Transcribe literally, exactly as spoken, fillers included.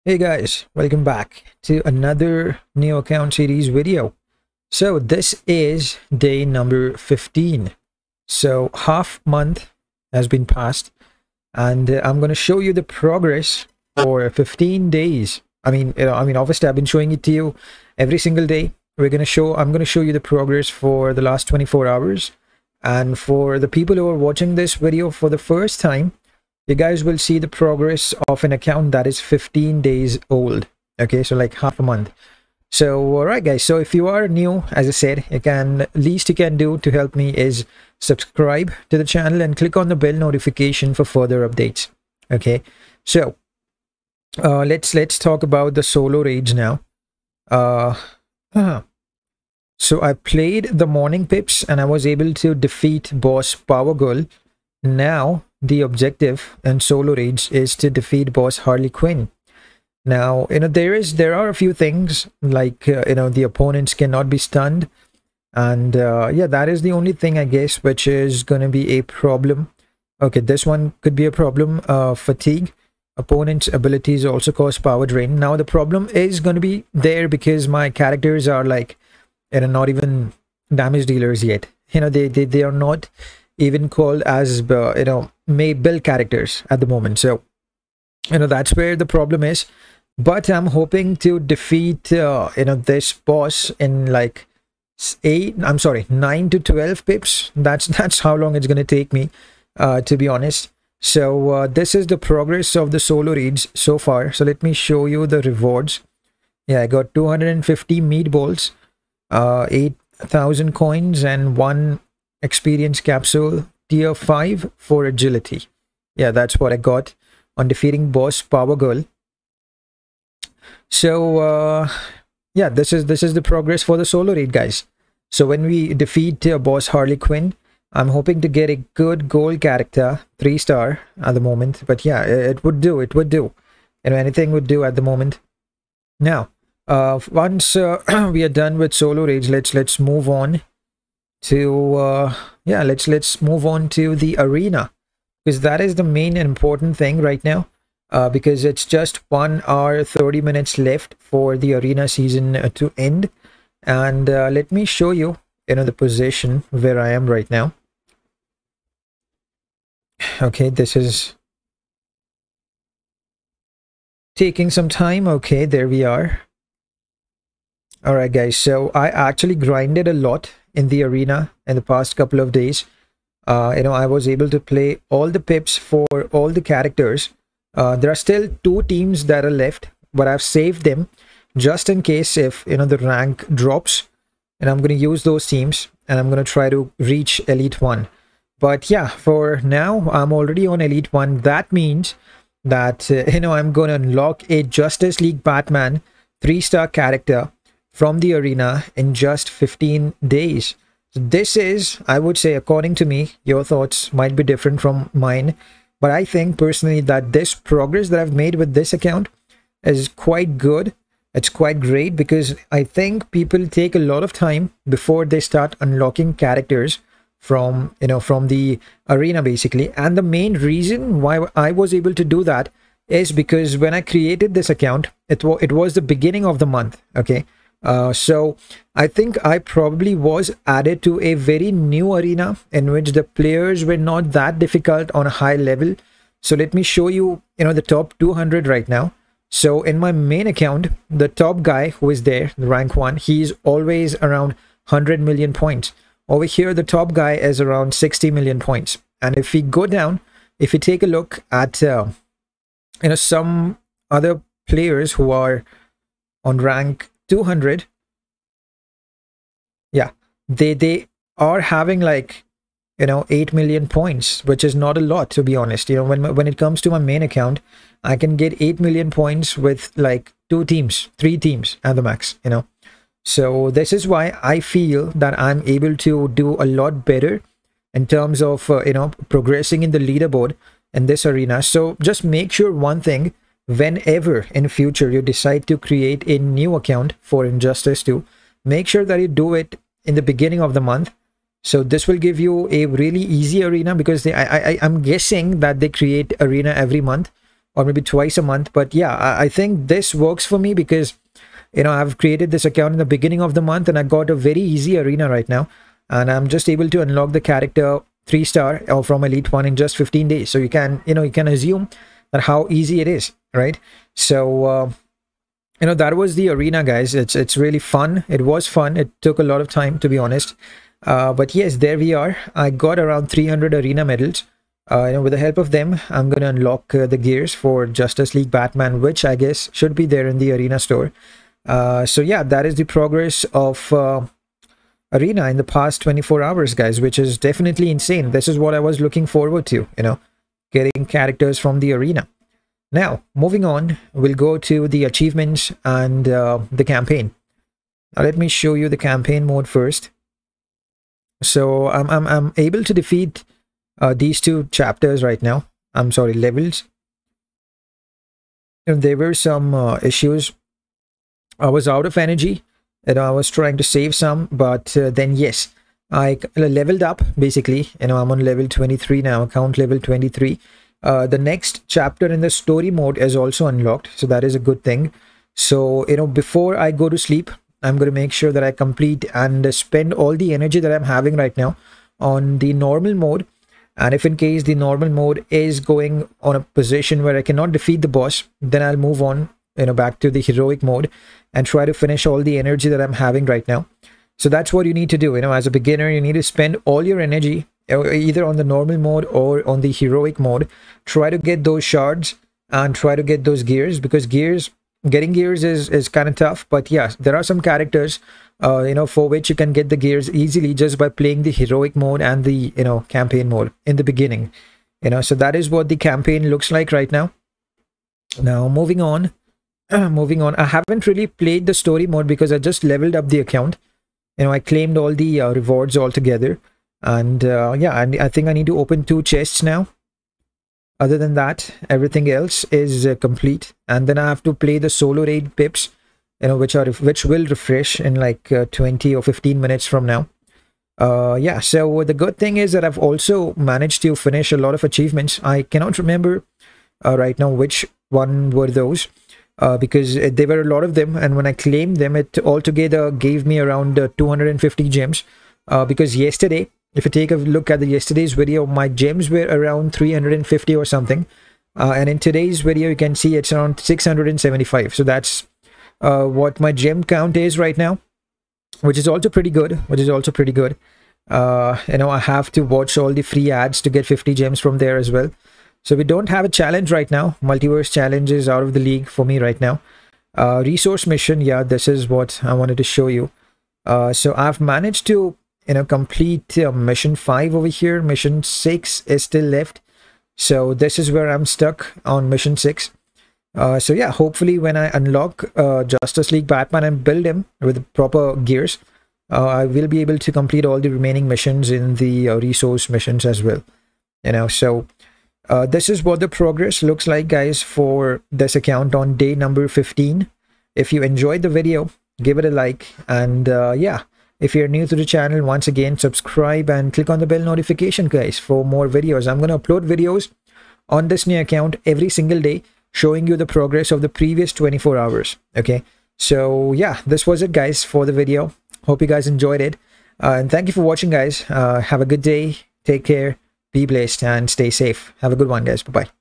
Hey guys, welcome back to another new account series video. So this is day number fifteen. So half month has been passed and uh, I'm going to show you the progress for fifteen days. I mean, you know, I mean obviously I've been showing it to you every single day. We're going to show I'm going to show you the progress for the last twenty-four hours, and for the people who are watching this video for the first time, you guys will see the progress of an account that is fifteen days old. Okay, so like half a month. So all right guys, so if you are new, as I said, you can least you can do to help me is subscribe to the channel and click on the bell notification for further updates. Okay, so uh let's let's talk about the solo raids now. uh uh, so I played the morning pips and I was able to defeat boss Power Girl. Now the objective in solo raids is to defeat boss Harley Quinn. Now, you know, there is there are a few things like uh, you know, the opponents cannot be stunned, and uh, yeah, that is the only thing I guess which is going to be a problem. Okay, this one could be a problem. Uh, fatigue. Opponents' abilities also cause power drain. Now the problem is going to be there because my characters are like, you know, not even damage dealers yet. You know, they they, they are not even called as uh, you know, may build characters at the moment. So you know, that's where the problem is. But I'm hoping to defeat uh, you know, this boss in like eight I'm sorry nine to twelve pips. That's that's how long it's going to take me, uh to be honest. So uh, this is the progress of the solo raids so far. So let me show you the rewards. Yeah, I got two hundred fifty meatballs, uh eight thousand coins, and one experience capsule, tier five for agility. Yeah, that's what I got on defeating boss Power Girl. So uh yeah, this is this is the progress for the solo raid, guys. So when we defeat uh, boss Harley Quinn, I'm hoping to get a good gold character, three star at the moment. But yeah, it would do it would do you know, anything would do at the moment. Now uh once uh, we are done with solo raids, let's let's move on to uh yeah let's let's move on to the arena, because that is the main and important thing right now, uh because it's just one hour thirty minutes left for the arena season uh, to end. And uh, let me show you you know, the position where I am right now. Okay, this is taking some time. Okay, there we are. All right guys, so I actually grinded a lot in the arena in the past couple of days. Uh, you know, I was able to play all the pips for all the characters. Uh, there are still two teams that are left, but I've saved them just in case if, you know, the rank drops. And I'm going to use those teams and I'm going to try to reach Elite one. But yeah, for now, I'm already on Elite one. That means that, uh, you know, I'm going to unlock a Justice League Batman three star character from the arena in just fifteen days. This is, I would say, according to me, your thoughts might be different from mine, but I think personally that this progress that I've made with this account is quite good. It's quite great because I think people take a lot of time before they start unlocking characters from, you know, from the arena basically. And the main reason why I was able to do that is because when I created this account, it, was it was the beginning of the month. Okay. Uh, so I think I probably was added to a very new arena in which the players were not that difficult on a high level. So let me show you, you know, the top two hundred right now. So in my main account, the top guy who is there, the rank one, he's always around one hundred million points. Over here, the top guy is around sixty million points. And if we go down, if you take a look at, uh, you know, some other players who are on rank two hundred, yeah, they they are having like, you know, eight million points, which is not a lot, to be honest. You know, when when it comes to my main account, I can get eight million points with like two teams, three teams at the max, you know. So this is why I feel that I'm able to do a lot better in terms of uh, you know, progressing in the leaderboard in this arena. So just make sure one thing: whenever in future you decide to create a new account for Injustice two, make sure that you do it in the beginning of the month. So this will give you a really easy arena, because they, I, I, I'm guessing that they create arena every month. or maybe twice a month. But yeah, I, I think this works for me because, you know, I've created this account in the beginning of the month and I got a very easy arena right now. And I'm just able to unlock the character three star or from Elite one in just fifteen days. So you can, you know, you can assume that how easy it is, right? So, uh, you know, that was the arena, guys. It's it's really fun. It was fun. It took a lot of time, to be honest. Uh, but yes, there we are. I got around three hundred arena medals. Uh, you know, with the help of them, I'm going to unlock uh, the gears for Justice League Batman, which I guess should be there in the arena store. Uh, so yeah, that is the progress of uh, arena in the past twenty-four hours, guys, which is definitely insane. This is what I was looking forward to, you know, getting characters from the arena. Now, moving on, we'll go to the achievements and uh, the campaign. Now, let me show you the campaign mode first. So I'm, I'm, I'm able to defeat uh, these two chapters right now. I'm sorry, levels. And there were some uh, issues. I was out of energy and I was trying to save some, but uh, then yes, I leveled up basically. You know, I'm on level twenty-three now, account level twenty-three. Uh, the next chapter in the story mode is also unlocked, so that is a good thing. So, you know, before I go to sleep, I'm going to make sure that I complete and spend all the energy that I'm having right now on the normal mode. And if in case the normal mode is going on a position where I cannot defeat the boss, then I'll move on, you know, back to the heroic mode and try to finish all the energy that I'm having right now. So that's what you need to do. You know, as a beginner, you need to spend all your energy either on the normal mode or on the heroic mode. Try to get those shards and try to get those gears, because gears getting gears is is kind of tough. But yeah, there are some characters uh you know, for which you can get the gears easily just by playing the heroic mode and the, you know, campaign mode in the beginning. You know, so that is what the campaign looks like right now. Now moving on moving on, I haven't really played the story mode because I just leveled up the account. You know, I claimed all the uh, rewards altogether. And uh, yeah, and I think I need to open two chests now. Other than that, everything else is uh, complete. And then I have to play the solo raid pips, you know, which are which will refresh in like uh, twenty or fifteen minutes from now. Uh, yeah, so the good thing is that I've also managed to finish a lot of achievements. I cannot remember uh, right now which one were those, uh, because there were a lot of them. And when I claimed them, it altogether gave me around uh, two hundred fifty gems. Uh, because yesterday, if you take a look at the yesterday's video, my gems were around three hundred fifty or something. Uh, and in today's video, you can see it's around six hundred seventy-five. So that's uh, what my gem count is right now, which is also pretty good, which is also pretty good. Uh, you know, I have to watch all the free ads to get fifty gems from there as well. So we don't have a challenge right now. Multiverse challenge is out of the league for me right now. Uh, resource mission, yeah, this is what I wanted to show you. Uh, so I've managed to, you know, complete uh, mission five over here. Mission six is still left, so this is where I'm stuck on mission six. Uh, so yeah, hopefully when I unlock uh, Justice League Batman and build him with proper gears, uh, I will be able to complete all the remaining missions in the uh, resource missions as well. You know, so uh, this is what the progress looks like, guys, for this account on day number fifteen. If you enjoyed the video, give it a like, and uh, yeah. If you're new to the channel, once again, subscribe and click on the bell notification, guys, for more videos. I'm going to upload videos on this new account every single day, showing you the progress of the previous twenty-four hours. Okay, so yeah, this was it, guys, for the video. Hope you guys enjoyed it. Uh, and thank you for watching, guys. Uh, have a good day. Take care. Be blessed and stay safe. Have a good one, guys. Bye-bye.